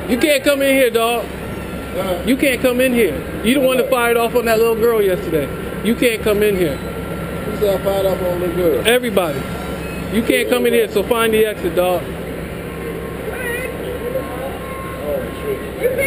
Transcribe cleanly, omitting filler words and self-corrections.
You can't come in here, dog. You can't come in here. You the one that fired off on that little girl yesterday. You can't come in here. Who said I fired off on the girl? Everybody. You can't come in here, so find the exit, dog. Oh, shit.